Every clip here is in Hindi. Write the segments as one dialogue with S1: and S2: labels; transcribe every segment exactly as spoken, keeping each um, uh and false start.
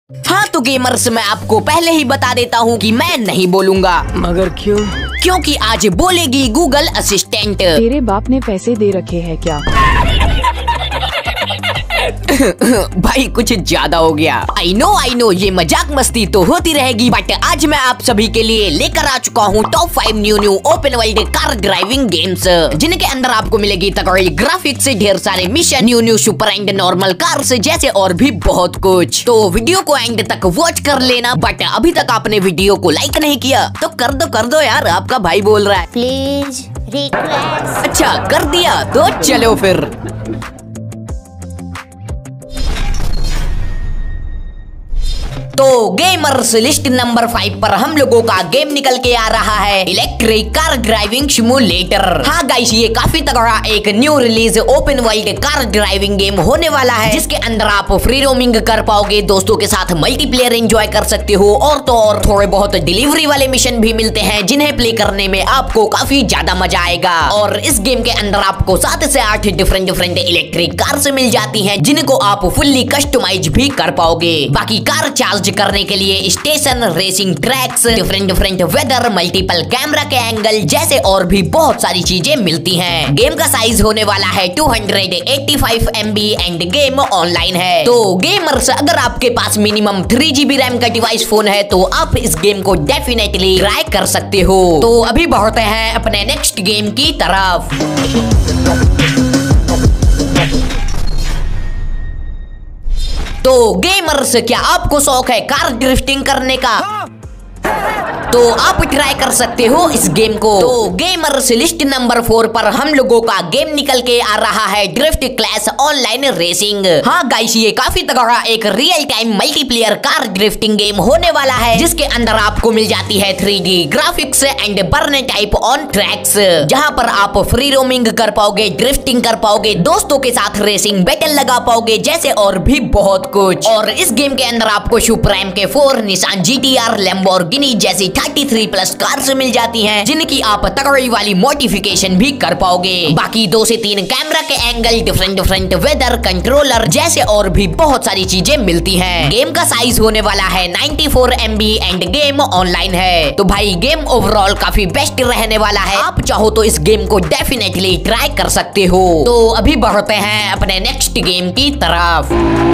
S1: हाँ तो गेमर्स, मैं आपको पहले ही बता देता हूँ कि मैं नहीं बोलूंगा।
S2: मगर क्यों?
S1: क्योंकि आज बोलेगी गूगल असिस्टेंट।
S3: तेरे बाप ने पैसे दे रखे हैं क्या?
S1: भाई कुछ ज्यादा हो गया। आई नो आई नो ये मजाक मस्ती तो होती रहेगी, बट आज मैं आप सभी के लिए लेकर आ चुका हूँ top five new new open world car driving games, जिनके अंदर आपको मिलेगी तगड़ी ग्राफिक्स, ढेर सारे mission, new new super and normal cars जैसे और भी बहुत कुछ। तो वीडियो को एंड तक वॉच कर लेना, बट अभी तक आपने वीडियो को लाइक नहीं किया तो कर दो कर दो यार, आपका भाई बोल रहा है।
S4: Please request.
S1: अच्छा कर दिया तो चलो फिर। तो गेमर्स, लिस्ट नंबर फाइव पर हम लोगों का गेम निकल के आ रहा है इलेक्ट्रिक कार ड्राइविंग सिमुलेटर। हाँ गाइस, ये काफी तगड़ा एक new release open world car driving game होने वाला है, जिसके अंदर आप फ्री रोमिंग कर पाओगे, दोस्तों के साथ मल्टीप्लेयर एंजॉय कर सकते हो, और तो और थोड़े बहुत डिलीवरी वाले मिशन भी मिलते हैं, जिन्हें प्ले करने में आपको काफी ज्यादा मजा आएगा। और इस गेम के अंदर आपको सात से आठ डिफरेंट डिफरेंट इलेक्ट्रिक कार मिल जाती है, जिनको आप फुल्ली कस्टमाइज भी कर पाओगे। बाकी कार चार्ज करने के लिए station, racing tracks, different different weather, multiple camera के एंगल जैसे और भी बहुत सारी चीजें मिलती हैं। गेम का साइज होने वाला है two eighty five M B and game online है। तो गेमर्स, अगर आपके पास minimum three G B RAM का डिवाइस फोन है तो आप इस गेम को डेफिनेटली ट्राई कर सकते हो। तो अभी बढ़ते हैं अपने नेक्स्ट गेम की तरफ। तो गेमर्स, क्या आपको शौक है कार ड्रिफ्टिंग करने का? तो आप ट्राई कर सकते हो इस गेम को। तो गेमर्स, लिस्ट नंबर फोर पर हम लोगों का गेम निकल के आ रहा है ड्रिफ्ट क्लैश ऑनलाइन रेसिंग। हाँ गाइस, ये काफी तगड़ा एक real time multiplayer car drifting game होने वाला है, जिसके अंदर आपको मिल जाती है three D graphics and burn type on tracks, जहाँ पर आप फ्री रोमिंग कर पाओगे, ड्रिफ्टिंग कर पाओगे, दोस्तों के साथ रेसिंग बैटल लगा पाओगे जैसे और भी बहुत कुछ। और इस गेम के अंदर आपको Supra K four, Nissan G T R, Lamborghini जैसी थर्टी थ्री प्लस कार्स मिल जाती हैं, जिनकी आप तगड़ी वाली मॉडिफिकेशन भी कर पाओगे। बाकी दो से तीन कैमरा के angle, different different weather, controller जैसे और भी बहुत सारी चीजें मिलती हैं। गेम का साइज होने वाला है ninety four M B and game online है। तो भाई गेम ओवरऑल काफी बेस्ट रहने वाला है, आप चाहो तो इस गेम को डेफिनेटली ट्राई कर सकते हो। तो अभी बढ़ते हैं अपने नेक्स्ट गेम की तरफ।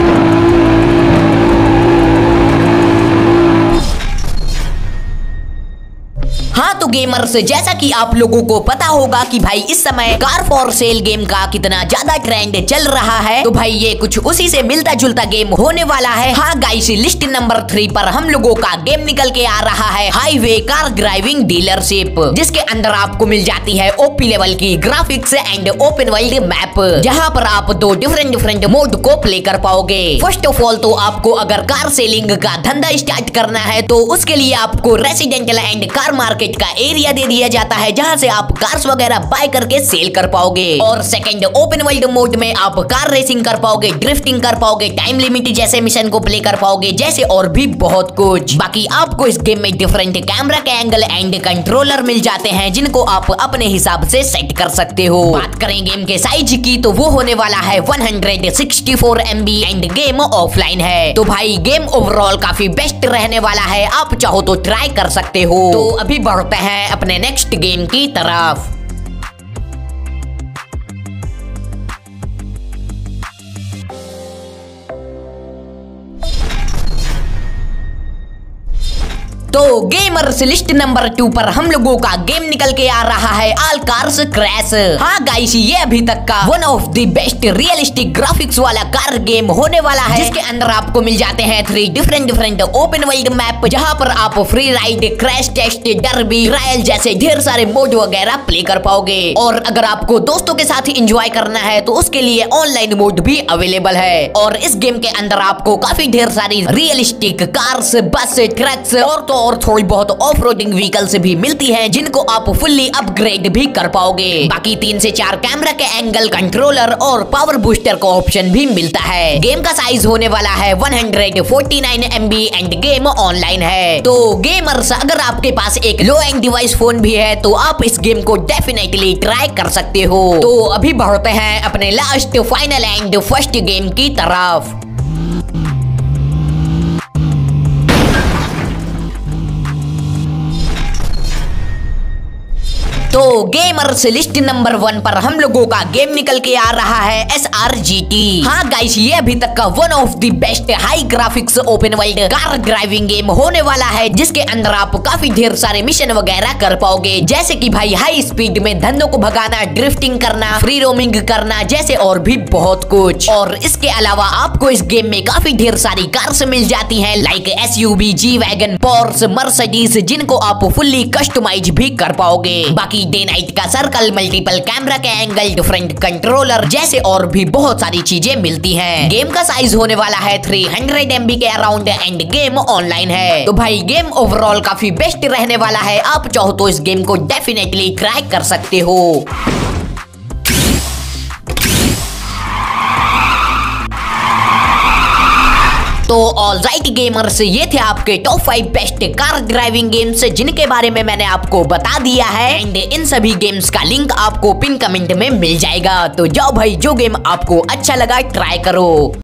S1: हाँ तो गेमर्स, जैसा कि आप लोगों को पता होगा कि भाई इस समय कार फॉर सेल गेम का कितना ज्यादा ट्रेंड चल रहा है, तो भाई ये कुछ उसी से मिलता जुलता गेम होने वाला है। हाँ गाइस, लिस्ट नंबर थ्री पर हम लोगों का गेम निकल के आ रहा है हाईवे कार ड्राइविंग डीलरशिप, जिसके अंदर आपको मिल जाती है ओपी लेवल की graphics and open world map, जहाँ पर आप दो डिफरेंट डिफरेंट मोड को प्ले कर पाओगे। फर्स्ट ऑफ ऑल तो आपको अगर कार सेलिंग का धंधा स्टार्ट करना है तो उसके लिए आपको रेसिडेंशियल एंड कार मार्केट का एरिया दे दिया जाता है, जहां से आप कार्स वगैरह बाय करके सेल कर पाओगे। और सेकंड ओपन वर्ल्ड मोड में आप कार रेसिंग कर पाओगे, ड्रिफ्टिंग कर पाओगे, टाइम लिमिट जैसे मिशन को प्ले कर पाओगे जैसे और भी बहुत कुछ। बाकी आपको इस गेम में डिफरेंट कैमरा के एंगल एंड कंट्रोलर मिल जाते हैं, जिनको आप अपने हिसाब से सेट कर सकते हो। बात करें गेम के साइज की तो वो होने वाला है one sixty four M B and game offline है। तो भाई गेम ओवरऑल काफी बेस्ट रहने वाला है, आप चाहो तो ट्राई कर सकते हो। तो अभी बढ़ते हैं अपने नेक्स्ट गेम की तरफ। तो गेमर्स, लिस्ट नंबर टू पर हम लोगों का गेम निकल के आ रहा है ऑल कार्स क्रैश। हाँ गाइस, ये अभी तक का one of the best realistic graphics वाला कार गेम होने वाला है, जिसके अंदर आपको मिल जाते हैं three different different open world map, जहां पर आप free ride, crash test, derby, trial जैसे ढेर सारे मोड वगैरह प्ले कर पाओगे। और अगर आपको दोस्तों के साथ एंजॉय करना है तो उसके लिए ऑनलाइन मोड भी अवेलेबल है। और इस गेम के अंदर आपको काफी ढेर सारी रियलिस्टिक कार्स, बस, ट्रक्स और तो और थोड़ी बहुत ऑफ रोडिंग व्हीकल्स भी मिलती हैं, जिनको आप फुल्ली अपग्रेड भी कर पाओगे। बाकी तीन से चार कैमरा के एंगल, कंट्रोलर और पावर बूस्टर का ऑप्शन भी मिलता है। गेम का साइज होने वाला है one forty nine M B and game online है। तो गेमर्स, अगर आपके पास एक लो एंड डिवाइस फोन भी है तो आप इस गेम को डेफिनेटली ट्राई कर सकते हो। तो अभी बढ़ते हैं अपने last, final and first game की तरफ। तो गेमर्स लिस्ट नंबर वन पर हम लोगों का गेम निकल के आ रहा है एस आर जी टी। हाँ गाइस, ये अभी तक का one of the best high graphics open world car driving game होने वाला है, जिसके अंदर आप काफी ढेर सारे मिशन वगैरह कर पाओगे, जैसे कि भाई हाई स्पीड में धंधों को भगाना, ड्रिफ्टिंग करना, फ्री रोमिंग करना, जैसे और भी बहुत कुछ। और इसके अलावा आपको इस गेम में काफी ढेर सारी कार्स मिल जाती हैं, like S U V, G wagon, Porsche, Mercedes, जिनको आप फुल्ली कस्टमाइज भी कर पाओगे। बाकी डे नाइट का सर्कल, मल्टीपल कैमरा के एंगल, डिफरेंट कंट्रोलर, जैसे और भी बहुत सारी चीजें मिलती हैं। गेम का साइज होने वाला है थ्री हंड्रेड एम बी के अराउंड एंड गेम ऑनलाइन है। तो भाई गेम ओवरऑल काफी बेस्ट रहने वाला है, आप चाहो तो इस गेम को डेफिनेटली क्रैक कर सकते हो। तो ऑलराइट गेमर्स, ये थे आपके top five best car driving games, जिनके बारे में मैंने आपको बता दिया है। एंड इन सभी गेम्स का लिंक आपको पिन कमेंट में मिल जाएगा। तो जाओ भाई, जो गेम आपको अच्छा लगा ट्राई करो।